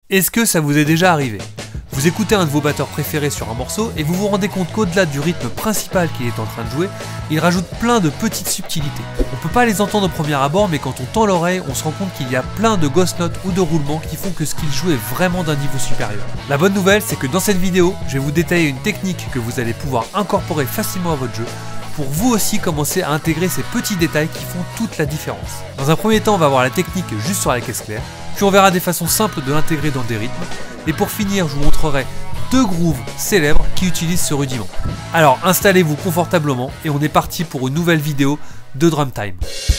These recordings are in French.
Est-ce que ça vous est déjà arrivé? Vous écoutez un de vos batteurs préférés sur un morceau et vous vous rendez compte qu'au-delà du rythme principal qu'il est en train de jouer, il rajoute plein de petites subtilités. On peut pas les entendre au premier abord, mais quand on tend l'oreille, on se rend compte qu'il y a plein de ghost notes ou de roulements qui font que ce qu'il joue est vraiment d'un niveau supérieur. La bonne nouvelle, c'est que dans cette vidéo, je vais vous détailler une technique que vous allez pouvoir incorporer facilement à votre jeu, pour vous aussi commencer à intégrer ces petits détails qui font toute la différence. Dans un premier temps, on va voir la technique juste sur la caisse claire, puis on verra des façons simples de l'intégrer dans des rythmes, et pour finir, je vous montrerai deux grooves célèbres qui utilisent ce rudiment. Alors installez-vous confortablement et on est parti pour une nouvelle vidéo de Drum Time.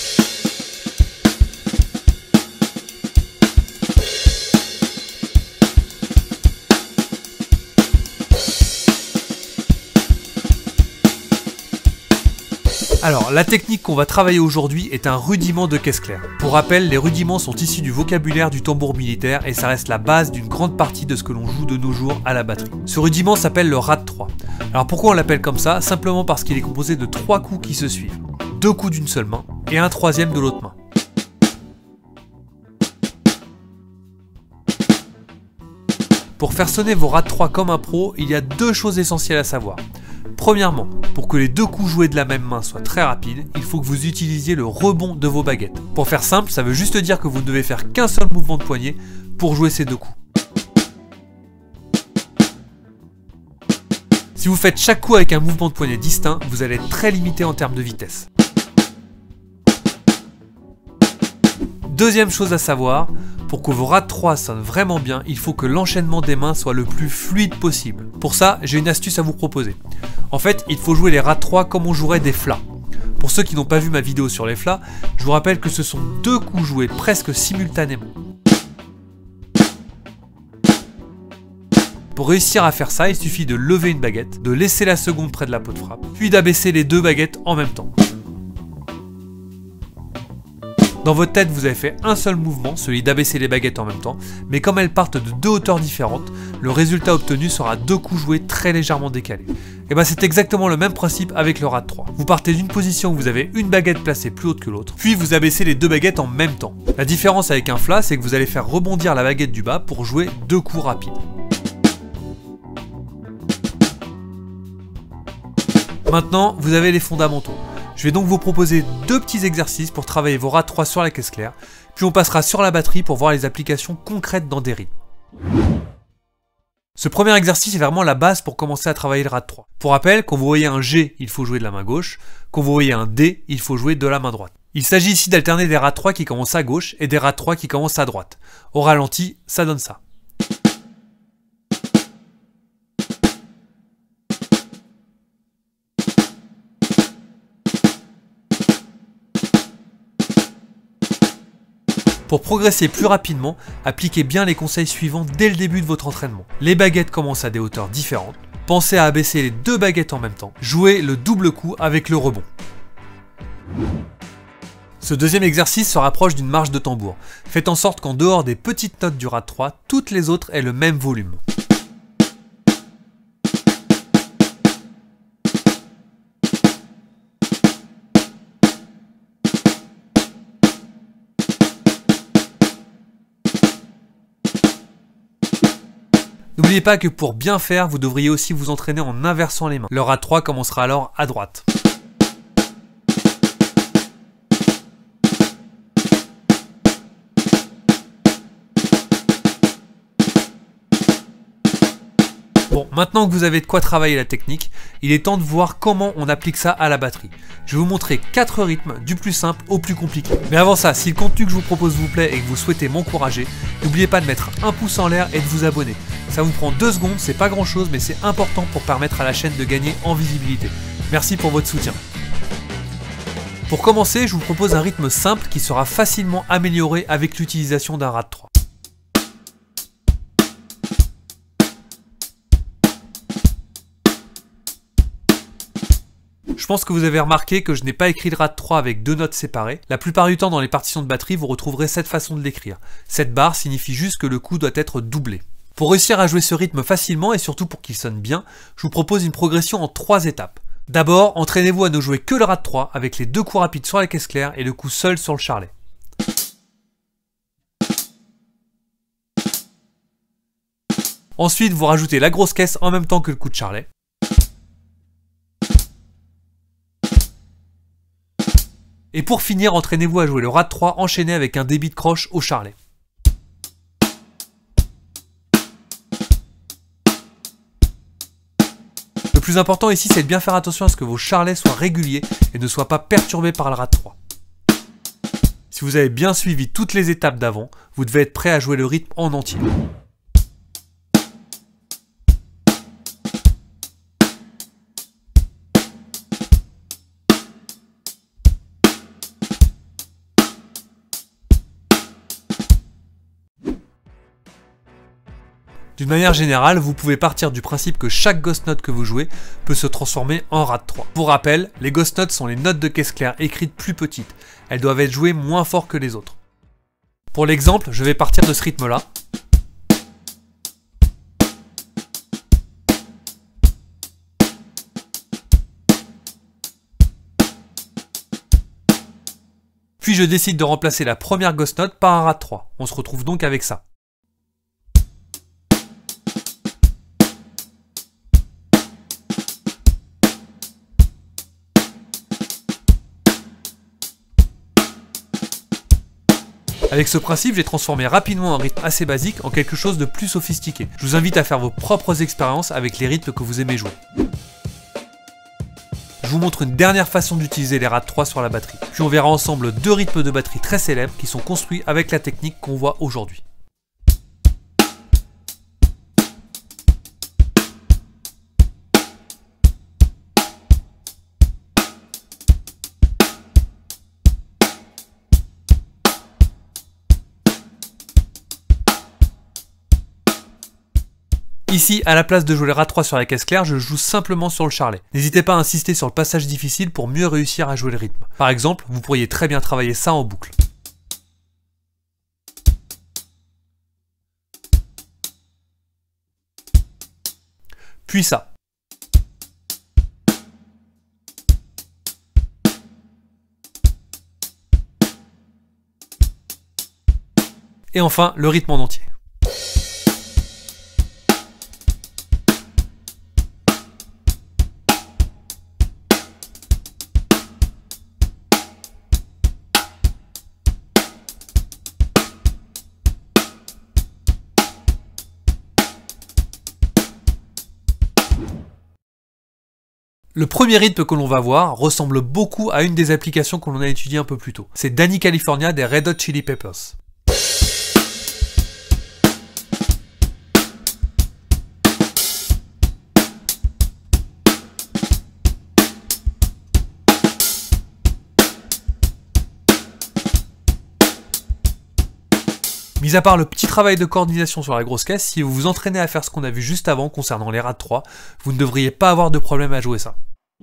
Alors, la technique qu'on va travailler aujourd'hui est un rudiment de caisse claire. Pour rappel, les rudiments sont issus du vocabulaire du tambour militaire et ça reste la base d'une grande partie de ce que l'on joue de nos jours à la batterie. Ce rudiment s'appelle le Rat 3. Alors pourquoi on l'appelle comme ça? Simplement parce qu'il est composé de 3 coups qui se suivent. 2 coups d'une seule main et un troisième de l'autre main. Pour faire sonner vos Rat 3 comme un pro, il y a 2 choses essentielles à savoir. Premièrement, pour que les 2 coups joués de la même main soient très rapides, il faut que vous utilisiez le rebond de vos baguettes. Pour faire simple, ça veut juste dire que vous ne devez faire qu'un seul mouvement de poignet pour jouer ces 2 coups. Si vous faites chaque coup avec un mouvement de poignet distinct, vous allez être très limité en termes de vitesse. Deuxième chose à savoir, pour que vos Rat 3 sonnent vraiment bien, il faut que l'enchaînement des mains soit le plus fluide possible. Pour ça, j'ai une astuce à vous proposer. En fait, il faut jouer les Rat 3 comme on jouerait des flats. Pour ceux qui n'ont pas vu ma vidéo sur les flats, je vous rappelle que ce sont 2 coups joués presque simultanément. Pour réussir à faire ça, il suffit de lever une baguette, de laisser la seconde près de la peau de frappe, puis d'abaisser les 2 baguettes en même temps. Dans votre tête, vous avez fait un seul mouvement, celui d'abaisser les baguettes en même temps, mais comme elles partent de 2 hauteurs différentes, le résultat obtenu sera 2 coups joués très légèrement décalés. Et bien c'est exactement le même principe avec le Rat 3. Vous partez d'une position où vous avez une baguette placée plus haute que l'autre, puis vous abaissez les 2 baguettes en même temps. La différence avec un flat, c'est que vous allez faire rebondir la baguette du bas pour jouer 2 coups rapides. Maintenant, vous avez les fondamentaux. Je vais donc vous proposer 2 petits exercices pour travailler vos Rat 3 sur la caisse claire, puis on passera sur la batterie pour voir les applications concrètes dans des rythmes. Ce premier exercice est vraiment la base pour commencer à travailler le Rat 3. Pour rappel, quand vous voyez un G, il faut jouer de la main gauche, quand vous voyez un D, il faut jouer de la main droite. Il s'agit ici d'alterner des Rat 3 qui commencent à gauche et des Rat 3 qui commencent à droite. Au ralenti, ça donne ça. Pour progresser plus rapidement, appliquez bien les conseils suivants dès le début de votre entraînement. Les baguettes commencent à des hauteurs différentes. Pensez à abaisser les 2 baguettes en même temps. Jouez le double coup avec le rebond. Ce deuxième exercice se rapproche d'une marche de tambour. Faites en sorte qu'en dehors des petites notes du Rat 3, toutes les autres aient le même volume. N'oubliez pas que pour bien faire, vous devriez aussi vous entraîner en inversant les mains. Le Rat 3 commencera alors à droite. Bon, maintenant que vous avez de quoi travailler la technique, il est temps de voir comment on applique ça à la batterie. Je vais vous montrer 4 rythmes, du plus simple au plus compliqué. Mais avant ça, si le contenu que je vous propose vous plaît et que vous souhaitez m'encourager, n'oubliez pas de mettre un pouce en l'air et de vous abonner. Ça vous prend 2 secondes, c'est pas grand chose, mais c'est important pour permettre à la chaîne de gagner en visibilité. Merci pour votre soutien. Pour commencer, je vous propose un rythme simple qui sera facilement amélioré avec l'utilisation d'un Rat 3. Je pense que vous avez remarqué que je n'ai pas écrit le Rat 3 avec 2 notes séparées. La plupart du temps dans les partitions de batterie, vous retrouverez cette façon de l'écrire. Cette barre signifie juste que le coup doit être doublé. Pour réussir à jouer ce rythme facilement et surtout pour qu'il sonne bien, je vous propose une progression en 3 étapes. D'abord, entraînez-vous à ne jouer que le Rat 3 avec les 2 coups rapides sur la caisse claire et le coup seul sur le charlet. Ensuite, vous rajoutez la grosse caisse en même temps que le coup de charlet. Et pour finir, entraînez-vous à jouer le rad 3 enchaîné avec un débit de croche au charlet. Le plus important ici, c'est de bien faire attention à ce que vos charlets soient réguliers et ne soient pas perturbés par le rad 3. Si vous avez bien suivi toutes les étapes d'avant, vous devez être prêt à jouer le rythme en entier. D'une manière générale, vous pouvez partir du principe que chaque ghost note que vous jouez peut se transformer en rad 3. Pour rappel, les ghost notes sont les notes de caisse claire écrites plus petites. Elles doivent être jouées moins fort que les autres. Pour l'exemple, je vais partir de ce rythme-là. Puis je décide de remplacer la première ghost note par un rad 3. On se retrouve donc avec ça. Avec ce principe, j'ai transformé rapidement un rythme assez basique en quelque chose de plus sophistiqué. Je vous invite à faire vos propres expériences avec les rythmes que vous aimez jouer. Je vous montre une dernière façon d'utiliser les rad 3 sur la batterie. Puis on verra ensemble deux rythmes de batterie très célèbres qui sont construits avec la technique qu'on voit aujourd'hui. Ici, à la place de jouer le rad 3 sur la caisse claire, je joue simplement sur le charlet. N'hésitez pas à insister sur le passage difficile pour mieux réussir à jouer le rythme. Par exemple, vous pourriez très bien travailler ça en boucle. Puis ça. Et enfin, le rythme en entier. Le premier rythme que l'on va voir ressemble beaucoup à une des applications que l'on a étudiées un peu plus tôt. C'est Danny California des Red Hot Chili Peppers. Mis à part le petit travail de coordination sur la grosse caisse, si vous vous entraînez à faire ce qu'on a vu juste avant concernant les rad 3, vous ne devriez pas avoir de problème à jouer ça.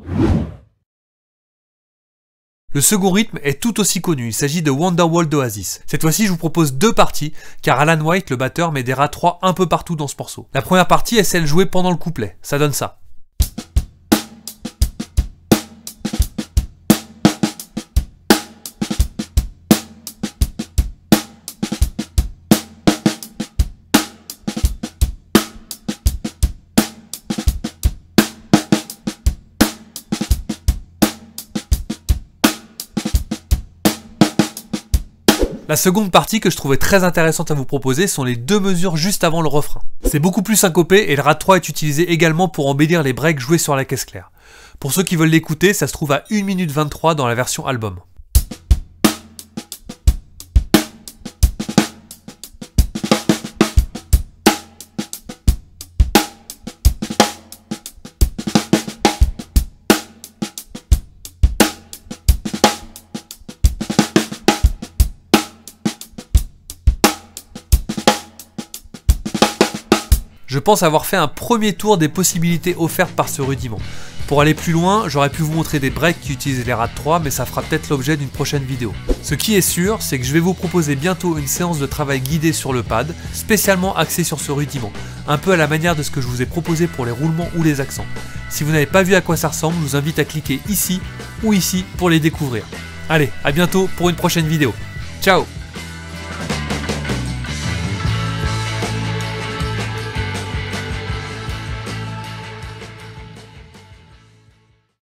Le second rythme est tout aussi connu, il s'agit de Wonderwall d'Oasis. Cette fois-ci, je vous propose deux parties, car Alan White, le batteur, met des rad 3 un peu partout dans ce morceau. La première partie est celle jouée pendant le couplet, ça donne ça. La seconde partie que je trouvais très intéressante à vous proposer sont les deux mesures juste avant le refrain. C'est beaucoup plus syncopé et le rad 3 est utilisé également pour embellir les breaks joués sur la caisse claire. Pour ceux qui veulent l'écouter, ça se trouve à 1 minute 23 dans la version album. Je pense avoir fait un premier tour des possibilités offertes par ce rudiment. Pour aller plus loin, j'aurais pu vous montrer des breaks qui utilisent les rad 3, mais ça fera peut-être l'objet d'une prochaine vidéo. Ce qui est sûr, c'est que je vais vous proposer bientôt une séance de travail guidée sur le pad, spécialement axée sur ce rudiment, un peu à la manière de ce que je vous ai proposé pour les roulements ou les accents. Si vous n'avez pas vu à quoi ça ressemble, je vous invite à cliquer ici ou ici pour les découvrir. Allez, à bientôt pour une prochaine vidéo. Ciao!